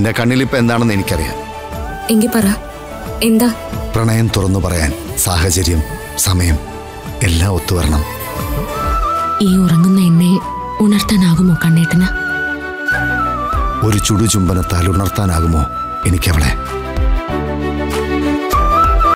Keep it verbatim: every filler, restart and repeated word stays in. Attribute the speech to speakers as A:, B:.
A: നിന്റെ കണ്ണിലിപ്പോ എന്താണെന്ന് എനിക്കറിയാം.
B: എങ്കി പറ, എന്താ?
A: പ്രണയം തുറന്നു പറയാൻ സാഹചര്യം, സമയം എല്ലാം ഒത്തുവരണം.
B: ഈ ഉറങ്ങുന്ന എന്നെ ഉണർത്താനാകുമോ കണ്ണേട്ടന്?
A: ഒരു ചുടുചുംബനത്താൽ ഉണർത്താനാകുമോ എനിക്കവളെ?